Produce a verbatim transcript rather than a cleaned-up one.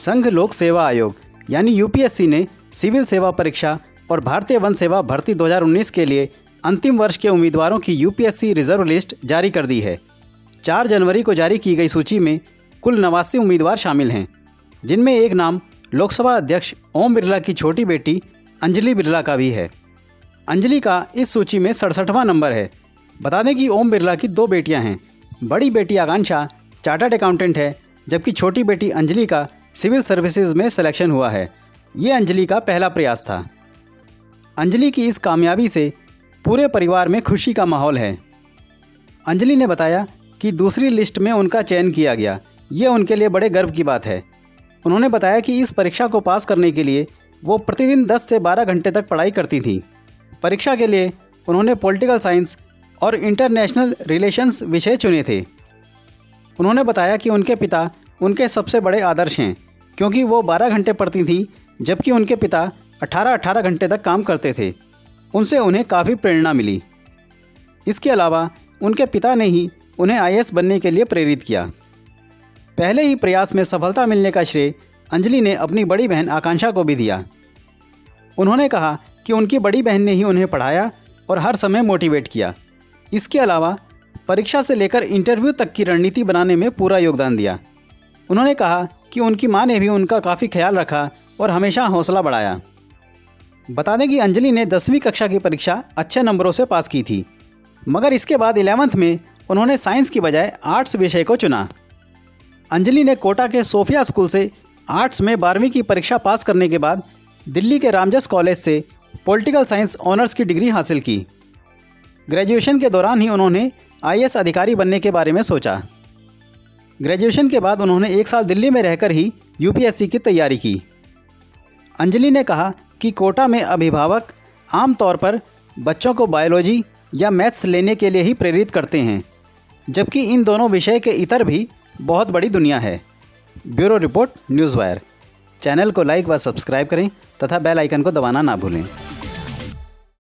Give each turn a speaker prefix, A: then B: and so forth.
A: संघ लोक सेवा आयोग यानी यूपीएससी ने सिविल सेवा परीक्षा और भारतीय वन सेवा भर्ती दो हज़ार उन्नीस के लिए अंतिम वर्ष के उम्मीदवारों की यूपीएससी रिजर्व लिस्ट जारी कर दी है। चार जनवरी को जारी की गई सूची में कुल नवासी उम्मीदवार शामिल हैं, जिनमें एक नाम लोकसभा अध्यक्ष ओम बिरला की छोटी बेटी अंजलि बिरला का भी है। अंजलि का इस सूची में सड़सठवां नंबर है। बता दें कि ओम बिरला की दो बेटियां हैं। बड़ी बेटी आकांक्षा चार्टर्ड अकाउंटेंट है, जबकि छोटी बेटी अंजलि का सिविल सर्विसेज में सिलेक्शन हुआ है। ये अंजलि का पहला प्रयास था। अंजलि की इस कामयाबी से पूरे परिवार में खुशी का माहौल है। अंजलि ने बताया कि दूसरी लिस्ट में उनका चयन किया गया, ये उनके लिए बड़े गर्व की बात है। उन्होंने बताया कि इस परीक्षा को पास करने के लिए वो प्रतिदिन दस से बारह घंटे तक पढ़ाई करती थी। परीक्षा के लिए उन्होंने पॉलिटिकल साइंस और इंटरनेशनल रिलेशंस विषय चुने थे। उन्होंने बताया कि उनके पिता उनके सबसे बड़े आदर्श हैं, क्योंकि वो बारह घंटे पढ़ती थी, जबकि उनके पिता अठारह अठारह घंटे तक काम करते थे। उनसे उन्हें काफ़ी प्रेरणा मिली। इसके अलावा उनके पिता ने ही उन्हें आई ए एस बनने के लिए प्रेरित किया। पहले ही प्रयास में सफलता मिलने का श्रेय अंजलि ने अपनी बड़ी बहन आकांक्षा को भी दिया। उन्होंने कहा कि उनकी बड़ी बहन ने ही उन्हें पढ़ाया और हर समय मोटिवेट किया। इसके अलावा परीक्षा से लेकर इंटरव्यू तक की रणनीति बनाने में पूरा योगदान दिया। उन्होंने कहा कि उनकी मां ने भी उनका काफ़ी ख्याल रखा और हमेशा हौसला बढ़ाया। बता दें कि अंजलि ने दसवीं कक्षा की परीक्षा अच्छे नंबरों से पास की थी, मगर इसके बाद इलेवेंथ में उन्होंने साइंस की बजाय आर्ट्स विषय को चुना। अंजलि ने कोटा के सोफिया स्कूल से आर्ट्स में बारहवीं की परीक्षा पास करने के बाद दिल्ली के रामजस कॉलेज से पॉलिटिकल साइंस ऑनर्स की डिग्री हासिल की। ग्रेजुएशन के दौरान ही उन्होंने आई ए एस अधिकारी बनने के बारे में सोचा। ग्रेजुएशन के बाद उन्होंने एक साल दिल्ली में रहकर ही यू पी एस सी की तैयारी की। अंजलि ने कहा कि कोटा में अभिभावक आमतौर पर बच्चों को बायोलॉजी या मैथ्स लेने के लिए ही प्रेरित करते हैं, जबकि इन दोनों विषय के इतर भी बहुत बड़ी दुनिया है। Bureau report, news wire. Channel को लाइक व सब्सक्राइब करें तथा बेल आइकन को दबाना ना भूलें।